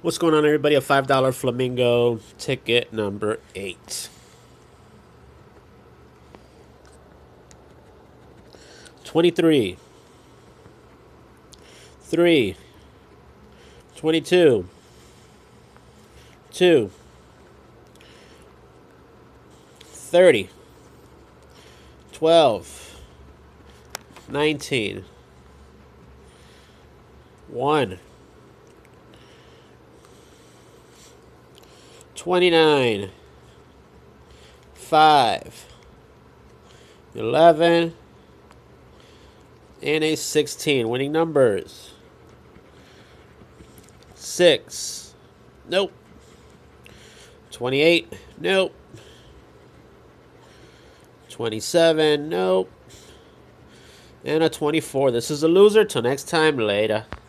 What's going on, everybody? A $5 Flamingo ticket number 8. 23. 3. 22. 2. 30. 12. 19. 1. 29, 5, 11, and a 16. Winning numbers: 6, nope. 28, nope. 27, nope. And a 24. This is a loser. Till next time, later.